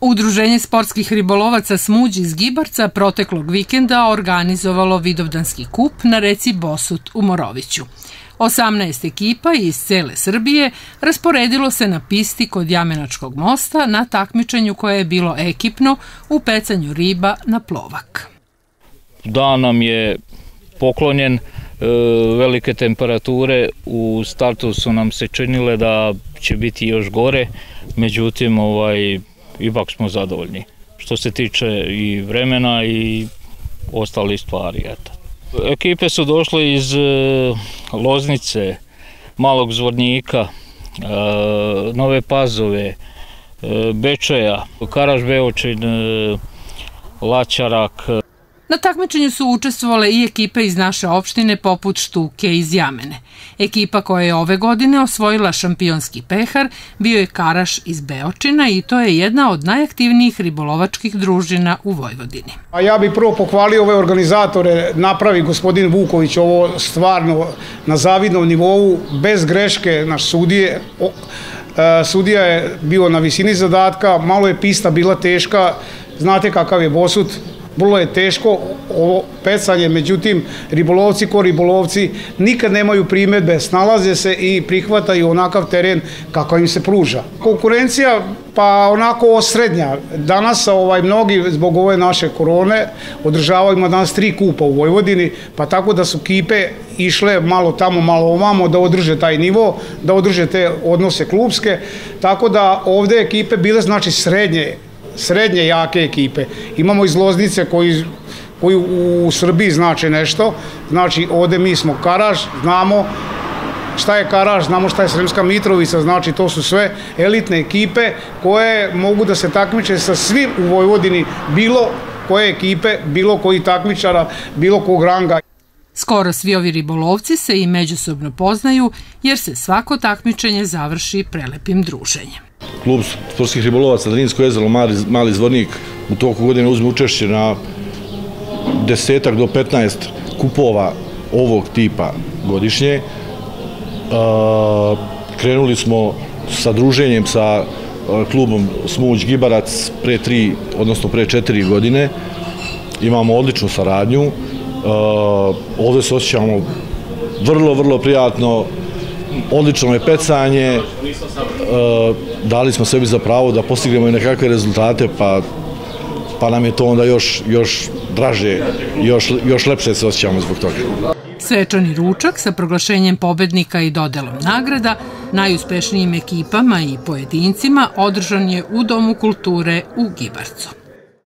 Udruženje sportskih ribolovaca Smuđ iz Gibarca proteklog vikenda organizovalo Vidovdanski kup na reci Bosut u Moroviću. 18 ekipa iz cele Srbije rasporedilo se na pisti kod Jamenačkog mosta na takmičenju koje je bilo ekipno u pecanju riba na plovak. Dan nam je poklonjen, velike temperature u startu su nam se činile da će biti još gore, međutim ipak smo zadovoljni što se tiče i vremena i ostalih stvari. Ekipe su došle iz Loznice, Malog Zvornika, Nove Pazove, Bečeja, Karaš Beočin, Laćarak. Na takmičenju su učestvovale i ekipe iz naše opštine poput Štuke iz Jamene. Ekipa koja je ove godine osvojila šampionski pehar bio je Karaš iz Beočina i to je jedna od najaktivnijih ribolovačkih družina u Vojvodini. Ja bih prvo pohvalio ove organizatore, napravi gospodin Vuković ovo stvarno na zavidnom nivou, bez greške naš sudije. Sudija je bio na visini zadatka, malo je pista bila teška, znate kakav je Bosut. Vrlo je teško ovo pecanje, međutim, ribolovci ko ribolovci nikad nemaju primjedbe, snalaze se i prihvataju onakav teren kako im se pruža. Konkurencija pa onako srednja. Danas mnogi zbog ove naše korone održavaju danas 3 kupa u Vojvodini, pa tako da su ekipe išle malo tamo, malo ovamo da održe taj nivo, da održe te odnose klubske, tako da ovde ekipe bile znači srednje jake ekipe. Imamo iz Loznice koji u Srbiji znači nešto, znači ovde mi smo Karaš, znamo šta je Karaš, znamo šta je Sremska Mitrovica, znači to su sve elitne ekipe koje mogu da se takmiče sa svim u Vojvodini, bilo koje ekipe, bilo koji takmičara, bilo kog ranga. Skoro svi ovi ribolovci se i međusobno poznaju jer se svako takmičenje završi prelepim druženjem. Klub sportskih ribolovaca Drinsko jezero Mali Zvornik u toku godine uzme učešće na 10 do 15 kupova ovog tipa godišnje. Krenuli smo sa druženjem sa klubom Smuđ Gibarac pre 4 godine. Imamo odličnu saradnju. Ovde se osjećamo vrlo prijatno. Odlično je pecanje, dali smo sebi za pravo da postignemo i nekakve rezultate, pa nam je to onda još draže, još lepše se osjećamo zbog toga. Svečani ručak sa proglašenjem pobednika i dodelom nagrada najuspešnijim ekipama i pojedincima održan je u Domu kulture u Gibarcu.